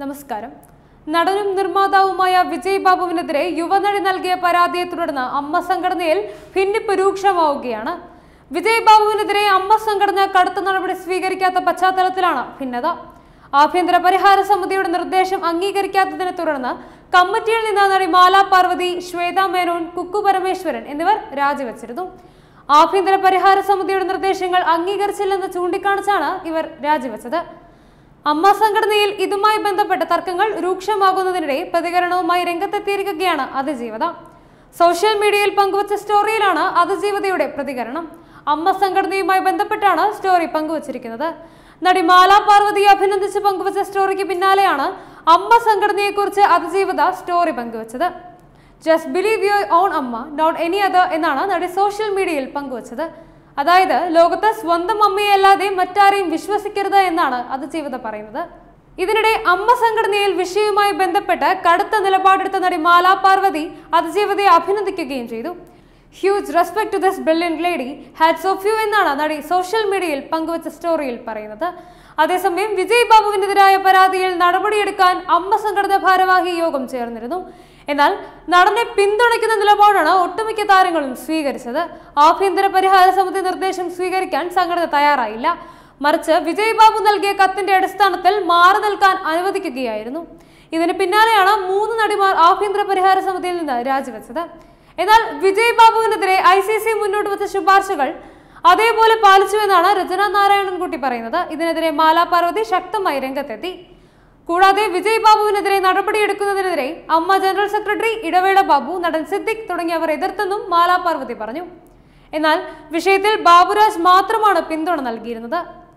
നമസ്കാരം. നടനും നിർമ്മാതാവുമായ വിജയ് ബാബുവിനെതിരെ യുവനടി നൽകിയ പരാതിയെ തുടർന്ന് അമ്മ സംഘടനയിൽ ഭിന്നിപ്പ് രൂക്ഷമാവുകയാണ്. വിജയ് ബാബുവിനെതിരെ അമ്മ സംഘടന കടുത്ത നടപടി സ്വീകരിക്കാത്ത പശ്ചാത്തലത്തിലാണ് ഭിന്നത. ആഭ്യന്തര പരിഹാര സമിതിയുടെ നിർദ്ദേശം അംഗീകരിക്കാത്തതിനെ തുടർന്ന് കമ്മിറ്റിയിൽ നിന്ന് നടി മാല പാർവതി, ശ്വേത മേനോൻ, കുക്കു പരമേശ്വരൻ എന്നിവർ രാജിവെച്ചിരുന്നു. ആഭ്യന്തര പരിഹാര സമിതിയുടെ നിർദ്ദേശങ്ങൾ അംഗീകരിച്ചില്ലെന്ന് ചൂണ്ടിക്കാണിച്ചാണ് ഇവർ രാജിവെച്ചത്. അമ്മ സംഘടനയിൽ ഇതുമായി ബന്ധപ്പെട്ട തർക്കങ്ങൾ രൂക്ഷമാകുന്നതിനിടെ പ്രതികരണവുമായി രംഗത്തെത്തിയിരിക്കുകയാണ് അതിജീവത. സോഷ്യൽ മീഡിയയിൽ പങ്കുവച്ച സ്റ്റോറിയിലാണ് അതിജീവതയുടെ പ്രതികരണം. അമ്മ സംഘടനയുമായി ബന്ധപ്പെട്ടാണ് സ്റ്റോറി പങ്കുവച്ചിരിക്കുന്നത്. നടി മാല പാർവതിയെ അഭിനന്ദിച്ച് പങ്കുവച്ച സ്റ്റോറിക്ക് പിന്നാലെയാണ് അമ്മ സംഘടനയെക്കുറിച്ച് അതിജീവത സ്റ്റോറി പങ്കുവച്ചത്. Just believe your own AMMA, not any other എന്നാണ് നടി സോഷ്യൽ മീഡിയയിൽ പങ്കുവച്ചത്. അതായത് ലോകത്ത് സ്വന്തം അമ്മയെ അല്ലാതെ മറ്റാരെയും വിശ്വസിക്കരുത് എന്നാണ് അതിജീവത പറയുന്നത്. ഇതിനിടെ അമ്മ സംഘടനയിൽ വിഷയവുമായി ബന്ധപ്പെട്ട് കടുത്ത നിലപാടെടുത്ത നടി മാല പാർവതി അതിജീവതയെ അഭിനന്ദിക്കുകയും ചെയ്തു. Huge respect to this brilliant lady, hats off you എന്നാണ് നടി സോഷ്യൽ മീഡിയയിൽ പങ്കുവച്ച സ്റ്റോറിയിൽ പറയുന്നത്. അതേസമയം വിജയ് ബാബുവിനെതിരായ പരാതിയിൽ നടപടിയെടുക്കാൻ അമ്മ സംഘടന ഭാരവാഹി യോഗം ചേർന്നിരുന്നു. എന്നാൽ നടനെ പിന്തുണയ്ക്കുന്ന നിലപാടാണ് ഒട്ടുമിക്ക താരങ്ങളും സ്വീകരിച്ചത്. ആഭ്യന്തര പരിഹാര സമിതി നിർദ്ദേശം സ്വീകരിക്കാൻ സംഘടന തയ്യാറായില്ല. മറിച്ച് വിജയ് ബാബു നൽകിയ കത്തിന്റെ അടിസ്ഥാനത്തിൽ മാറി നിൽക്കാൻ അനുവദിക്കുകയായിരുന്നു. ഇതിന് പിന്നാലെയാണ് 3 നടിമാർ ആഭ്യന്തര പരിഹാര സമിതിയിൽ നിന്ന് രാജിവെച്ചത്. എന്നാൽ വിജയ് ബാബുവിനെതിരെ ICC മുന്നോട്ട് വെച്ച ശുപാർശകൾ അതേപോലെ പാലിച്ചുവെന്നാണ് രചന നാരായണൻകുട്ടി പറയുന്നത്. ഇതിനെതിരെ മാല പാർവതി ശക്തമായി രംഗത്തെത്തി. കൂടാതെ വിജയ് ബാബുവിനെതിരെ നടപടിയെടുക്കുന്നതിനെതിരെ അമ്മ ജനറൽ സെക്രട്ടറി ഇടവേള ബാബു, നടൻ സിദ്ദിഖ് തുടങ്ങിയവർ എതിർത്തെന്നും മാല പാർവതി പറഞ്ഞു. എന്നാൽ വിഷയത്തിൽ ബാബുരാജ് മാത്രമാണ് പിന്തുണ നൽകിയിരുന്നത്.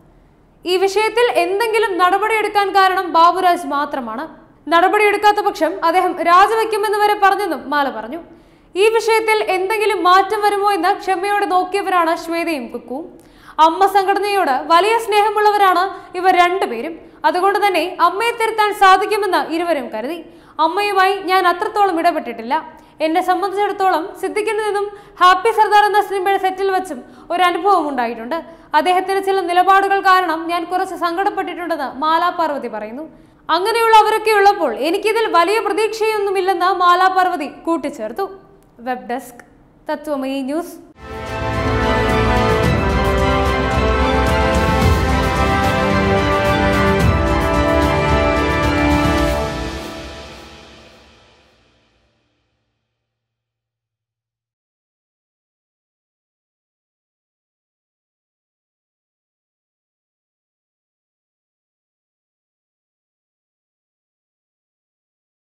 ഈ വിഷയത്തിൽ എന്തെങ്കിലും നടപടിയെടുക്കാൻ കാരണം ബാബുരാജ് മാത്രമാണ്. നടപടിയെടുക്കാത്ത പക്ഷം അദ്ദേഹം രാജിവെക്കുമെന്ന് വരെ പറഞ്ഞെന്നും മാല പറഞ്ഞു. ഈ വിഷയത്തിൽ എന്തെങ്കിലും മാറ്റം വരുമോ എന്ന് ക്ഷമയോടെ നോക്കിയവരാണ് ശ്വേതയും കുക്കുവും. അമ്മ സംഘടനയോട് വലിയ സ്നേഹമുള്ളവരാണ് ഇവർ രണ്ടുപേരും. അതുകൊണ്ട് തന്നെ അമ്മയെ തിരുത്താൻ സാധിക്കുമെന്ന് ഇരുവരും കരുതി. അമ്മയുമായി ഞാൻ അത്രത്തോളം ഇടപെട്ടിട്ടില്ല. എന്നെ സംബന്ധിച്ചിടത്തോളം സിദ്ദിഖിൽ നിന്നും ഹാപ്പി സർദാർ എന്ന സിനിമയുടെ സെറ്റിൽ വെച്ചും ഒരു അനുഭവം ഉണ്ടായിട്ടുണ്ട്. അദ്ദേഹത്തിന്റെ ചില നിലപാടുകൾ കാരണം ഞാൻ കുറച്ച് സങ്കടപ്പെട്ടിട്ടുണ്ടെന്ന് മാല പാർവതി പറയുന്നു. അങ്ങനെയുള്ള അവരൊക്കെ ഉള്ളപ്പോൾ എനിക്കിതിൽ വലിയ പ്രതീക്ഷയൊന്നുമില്ലെന്ന് മാല പാർവതി കൂട്ടിച്ചേർത്തു. Web desk, Tathwamayi news.